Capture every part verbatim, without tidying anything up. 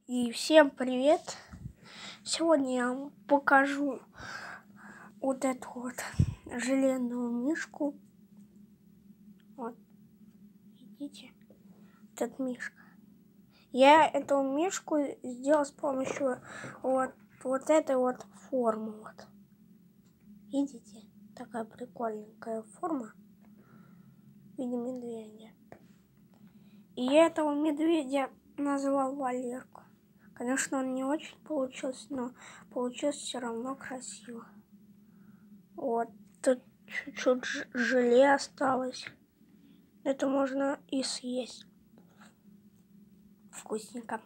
И всем привет! Сегодня я вам покажу вот эту вот железную мишку. Вот, видите, этот мишка. Я эту мишку сделал с помощью вот, вот этой вот формы. Вот. Видите, такая прикольненькая форма в виде медведя. И я этого медведя назвал Валерку. Конечно, он не очень получился, но получилось все равно красиво. Вот, тут чуть-чуть желе осталось. Это можно и съесть. Вкусненько.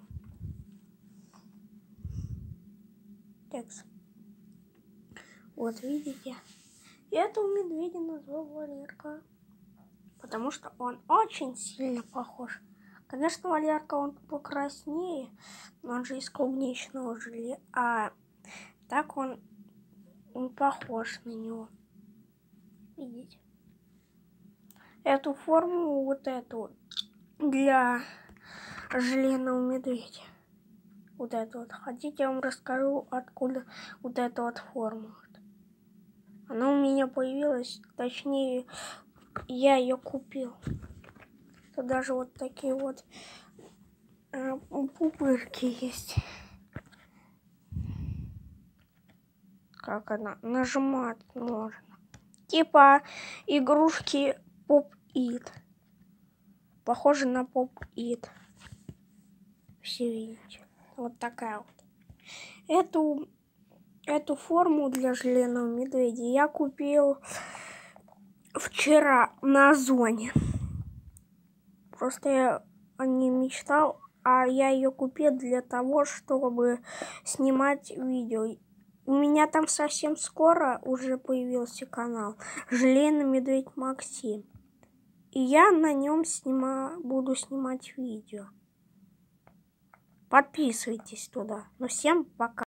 Текст. Вот видите, я этого медведя назвал Валерка, потому что он очень сильно похож. Конечно, Валерка он покраснее, но он же из клубничного желе, а так он, он похож на него. Видите? Эту форму, вот эту, для железного медведя. Вот эту вот. Хотите, я вам расскажу, откуда вот эта вот форма. Она у меня появилась, точнее, я ее купил. Тут даже вот такие вот э, пупырки есть. Как она нажимать можно. Типа игрушки Pop-It. Похоже на Pop-It. Все видите. Вот такая вот. Эту, эту форму для железного медведя я купил вчера на Озоне. Просто я о ней мечтал, а я ее купил для того, чтобы снимать видео. У меня там совсем скоро уже появился канал Железный медведь Максим. И я на нем снима... буду снимать видео. Подписывайтесь туда. Ну всем пока.